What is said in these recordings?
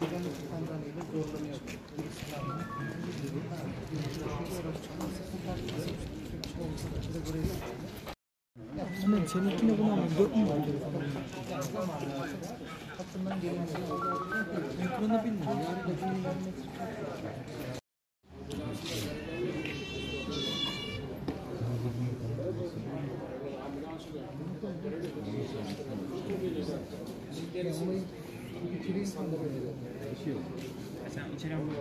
güvenlik sandalyeyle zorlanıyor. Ahmet seninkine bunu ama 4 mü var telefonu? Hakkından gelen mikronu bilmiyor. Yani da bunu vermek Sen içeri al.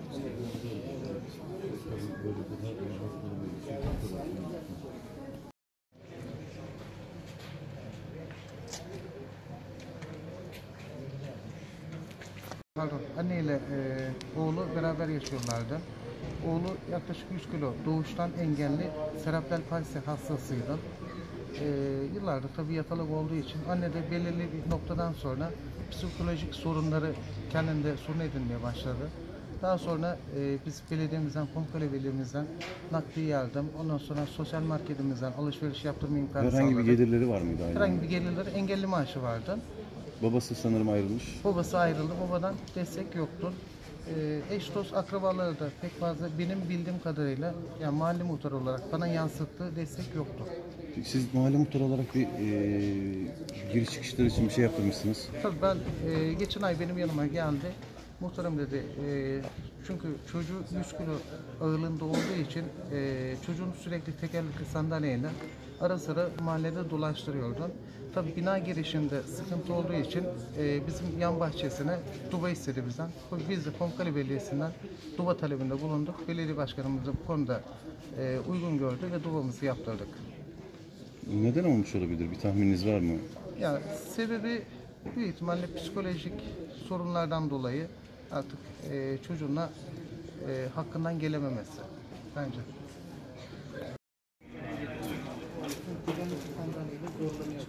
Pardon, anneyle oğlu beraber yaşıyorlardı. Oğlu yaklaşık 100 kilo doğuştan engelli serebral palsi hastasıydı. Yıllardır tabii yatalak olduğu için anne de belirli bir noktadan sonra psikolojik sorunları kendinde sorun edinmeye başladı. Daha sonra biz belediyemizden, Pamukkale Belediye'mizden nakdi yardım, ondan sonra sosyal marketimizden alışveriş yaptırma imkanı Herhangi sağladık. bir gelirleri var mıydı ailenin? Herhangi bir gelirleri, engelli maaşı vardı. Babası sanırım ayrılmış. Babası ayrıldı, babadan destek yoktu. Eş dost akrabaları da pek fazla benim bildiğim kadarıyla yani mahalle muhtarı olarak bana yansıttığı destek yoktu. Siz mahalle muhtarı olarak bir giriş çıkışları için bir şey yaptırmışsınız. Tabii ben geçen ay benim yanıma geldi. Muhtarım dedi çünkü çocuğu 100 kilo ağırlığında olduğu için çocuğunu sürekli tekerlekli sandalyeyle ara sıra mahallede dolaştırıyordu. Tabii bina girişinde sıkıntı olduğu için bizim yan bahçesine duba istedi bizden. Biz de Pamukkale Belediyesi'nden duba talebinde bulunduk. Belediye başkanımız da bu konuda uygun gördü ve dubamızı yaptırdık. Neden olmuş olabilir? Bir tahmininiz var mı? Ya sebebi büyük ihtimalle psikolojik sorunlardan dolayı artık çocuğuna hakkından gelememesi bence. Güvenlik sandalyeyle zorlanıyor.